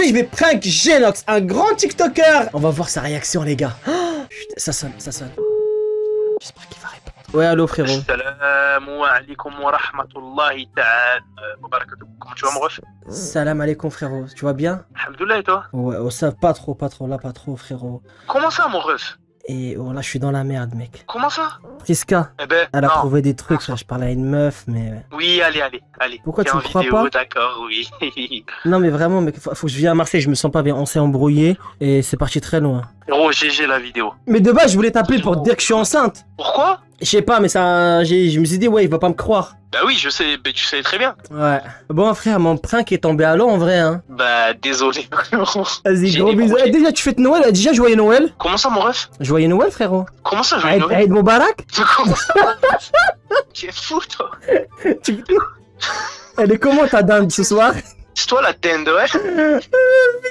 Aujourd'hui, je vais prank Genox, un grand TikToker. On va voir sa réaction, les gars. Oh, putain, ça sonne, ça sonne. J'espère qu'il va répondre. Ouais, allô, frérot. Salam alaikum wa rahmatullahi ta'ala wa barakatuh. Comment tu vas, mon ref? Salam alaikum, frérot. Tu vas bien? Alhamdoulilah, et toi? Ouais, oh, ça, pas trop, là, pas trop, frérot. Comment ça, mon ref? Et oh, là, je suis dans la merde, mec. Comment ça? Priska, Eh ben, elle a non. trouvé des trucs, là, je parlais à une meuf, mais... Oui, allez. Pourquoi T'es tu en me crois vidéo, pas? d'accord, oui. Non, mais vraiment, mec, faut que je vienne à Marseille, je me sens pas bien. On s'est embrouillé et c'est parti très loin. Gros, GG la vidéo. Mais de base, je voulais t'appeler pour te dire que je suis enceinte. Pourquoi? Je sais pas, mais ça... Je me suis dit, ouais, il va pas me croire. Bah oui, je sais, mais tu sais très bien. Ouais. Bon, frère, mon prank est tombé à l'eau, en vrai, hein. Bah, désolé. Vas-y, J'ai gros bisous. ébranlé. Eh, déjà, tu fêtes Noël? Déjà, joyeux Noël? Comment ça, mon ref? Joyeux Noël, frérot. Comment ça, joyeux Noël? Aïd Moubarak? Comment ça? Tu es fou, toi. Elle est comment ta dinde ce soir? C'est toi la dinde, ouais?